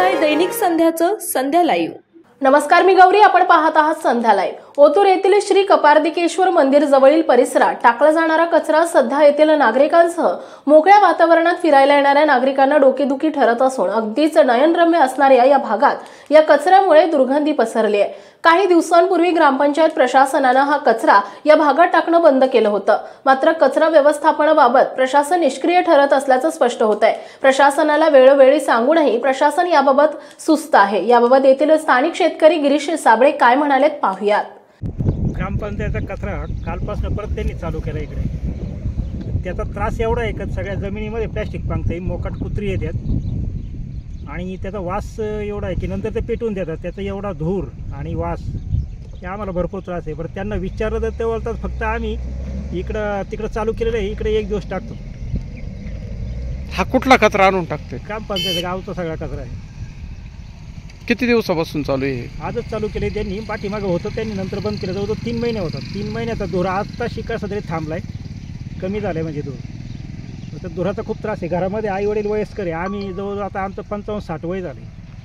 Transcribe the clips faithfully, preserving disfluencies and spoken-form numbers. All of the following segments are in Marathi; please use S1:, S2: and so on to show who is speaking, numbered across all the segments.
S1: आहे दैनिक संध्याचं संध्या लाईव्ह।
S2: नमस्कार, मी गौरी, आपण पाहत आहात संध्या लाईव्ह। ओतूर येथील श्री कपार्दिकेश्वर मंदिर जवळील परिसरात टाकला जाणारा कचरा सध्या येथील नागरिकांसह मोकळ्या वातावरणात फिरायला येणाऱ्या नागरिकांना डोकेदुखी ठरत असून अगदीच नयनरम्य असणाऱ्या या भागात या कचऱ्यामुळे दुर्गंधी पसरली आहे। काही दिवसांपूर्वी ग्रामपंचायत प्रशासनाने हा कचरा या भागात टाकणं बंद केलं होतं, मात्र कचरा व्यवस्थापनाबाबत प्रशासन निष्क्रिय ठरत असल्याचं स्पष्ट होत आहे। प्रशासनाला वेळोवेळी सांगूनही प्रशासन याबाबत सुस्त आहे। याबाबत येथील स्थानिक शेतकरी गिरीश साबळे काय म्हणालेत पाहूयात।
S3: ग्रामपंचायतचा कचरा कालपासून परत त्यांनी चालू केला इकडे। त्याचा त्रास एवढा आहे की सगळ्या जमिनीमध्ये प्लॅस्टिक पांगते, मोकाट कुत्री येतात आणि त्याचा वास एवढा आहे की नंतर ते पेटवून देतात। त्याचा एवढा धूर आणि वास हे आम्हाला भरपूर त्रास आहे। बरं त्यांना विचारलं तर ते बोलतात फक्त आम्ही इकडं तिकडं चालू केलेलं आहे, इकडे एक दिवस टाकतो।
S4: हा कुठला कचरा आणून टाकते?
S3: ग्रामपंचायत गावचा सगळा कचरा आहे।
S4: किती दिवसापासून चालू आहे?
S3: आजच चालू केले त्यांनी, पाठीमागं होतं त्यांनी, नंतर बंद केलं। जवळजवळ तीन महिने होतात। तीन महिन्याचा धूर आता शिकायचा तरी थांबलाय, कमी झालाय म्हणजे धूर। तर धुराचा खूप त्रास आहे। घरामध्ये आई वडील वयस्कर आहे, आम्ही जवळजवळ आता आमचं पंचावन्न साठ वय झाले।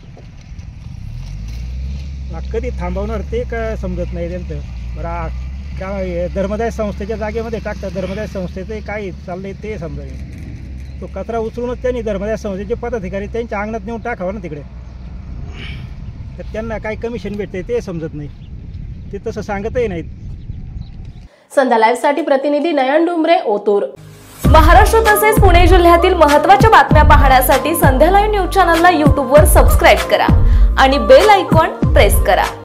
S3: कधी थांबवणार ते काय समजत नाही त्यांचं। बरं काय धर्मदाय संस्थेच्या जागेमध्ये टाकतात, धर्मदाय संस्थेचे काय चाललंय ते समजा। तो कचरा उचलूनच त्यांनी धर्मदाय संस्थेचे पदाधिकारी त्यांच्या अंगणात नेऊन टाकावं ना तिकडे, तर त्यांना काय कमिशन भेटते ते समजत नाही, ते तसं सांगतही नाहीत।
S2: संध्या लाईव्ह साठी प्रतिनिधी नयन डुंबरे, ओतूर।
S1: महाराष्ट्र तसेच पुणे जिल्ह्यातील महत्त्वाच्या बातम्या पाहण्यासाठी संध्या लाईव्ह न्यूज चॅनलला यूट्यूबवर सबस्क्राईब करा आणि बेल आयकॉन प्रेस करा।